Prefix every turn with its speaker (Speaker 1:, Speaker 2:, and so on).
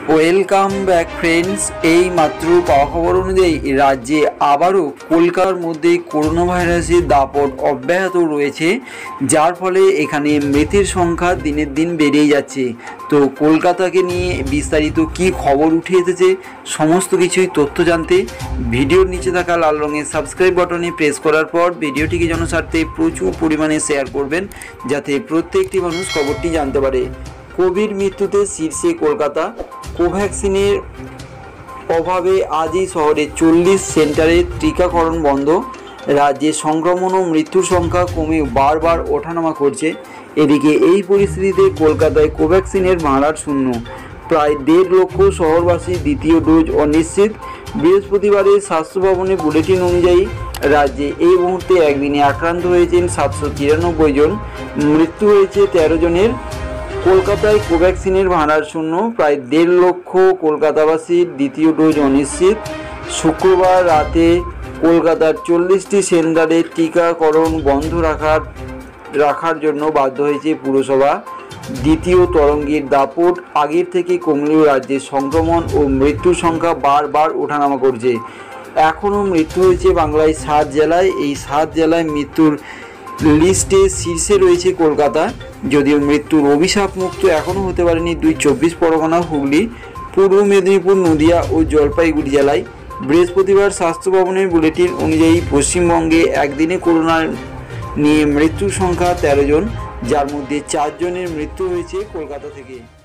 Speaker 1: Welcome back friends. এই মাত্র পাওয়া খবর অনুযায়ী রাজ্যে আবারও কলকাতার মধ্যে করোনা ভাইরাসের দাপট অব্যাহত রয়েছে, যার ফলে এখানে মৃতের সংখ্যা দিনের দিন বেড়েই যাচ্ছে। তো কলকাতাকে নিয়ে বিস্তারিত কি খবর উঠে এসেছে সমস্ত কিছুই তথ্য জানতে ভিডিওর নিচে থাকা লাল রঙের সাবস্ক্রাইব বাটনে প্রেস করার পর ভিডিওটিকে জনস্বার্থে প্রচুর পরিমাণে শেয়ার করবেন, যাতে প্রত্যেকটি মানুষ খবরটি জানতে পারে। কোভিড মৃত্যুতে শীর্ষে কলকাতা। কোভ্যাক্সিনের অভাবে আজই শহরে 40 সেন্টারে টিকাকরণ বন্ধ। রাজ্যে সংক্রমণ ও মৃত্যুর সংখ্যা কমে বারবার ওঠানামা করছে। এদিকে এই পরিস্থিতিতে কলকাতায় কোভ্যাক্সিনের ভাড়ার শূন্য। প্রায় 1.5 লক্ষ শহরবাসী দ্বিতীয় ডোজ অনিশ্চিত। বৃহস্পতিবারের স্বাস্থ্য ভবনের বুলেটিন অনুযায়ী রাজ্যে এই মুহূর্তে একদিনে আক্রান্ত হয়েছেন 793 জন, মৃত্যু হয়েছে 13 জনের। কলকাতায় কোভ্যাক্সিনের ভাড়ার শূন্য। প্রায় 1.5 লক্ষ কলকাতাবাসীর দ্বিতীয় ডোজ অনিশ্চিত। শুক্রবার রাতে কলকাতার 40টি সেন্টারে টিকাকরণ বন্ধ রাখার জন্য বাধ্য হয়েছে পুরসভা। দ্বিতীয় তরঙ্গের দাপট আগের থেকে কমলেও রাজ্যে সংক্রমণ ও মৃত্যুর সংখ্যা বারবার ওঠানামা করছে। এখনও মৃত্যু হয়েছে বাংলায় 7 জেলায়। এই 7 জেলায় মৃত্যুর লিস্টে শীর্ষে রয়েছে কলকাতা। যদিও মৃত্যুর অভিশাপ মুক্ত এখনও হতে পারেনি 24 পরগনা, হুগলি, পূর্ব মেদিনীপুর, নদিয়া ও জলপাইগুড়ি জেলায়। বৃহস্পতিবার স্বাস্থ্য ভবনের বুলেটিন অনুযায়ী পশ্চিমবঙ্গে একদিনে করোনা নিয়ে মৃত্যুর সংখ্যা 13 জন, যার মধ্যে 4 জনের মৃত্যু হয়েছে কলকাতা থেকে।